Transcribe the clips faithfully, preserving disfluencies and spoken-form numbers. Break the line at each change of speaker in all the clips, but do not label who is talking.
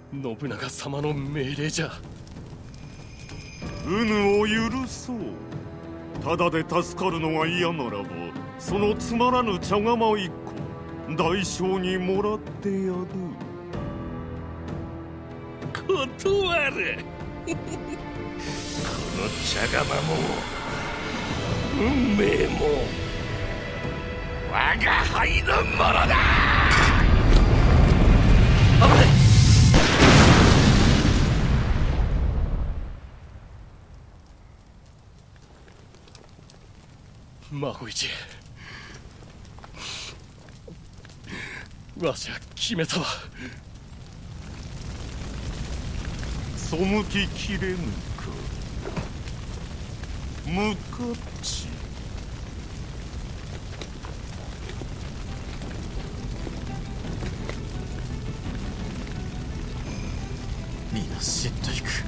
信長様の命令じゃ。
うぬを許そう。ただで助かるのが嫌ならば、そのつまらぬ茶釜一個代償にもらってやる。
断る。この茶釜も運命も我が輩のものだ。危ない。孫一、わしゃ決めたわ。
背ききれぬか無価値。
皆死んでいく。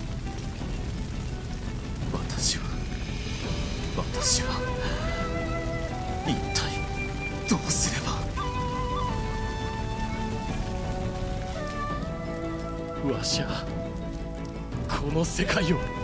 私は私は一体どうすれば。
わしゃこの世界を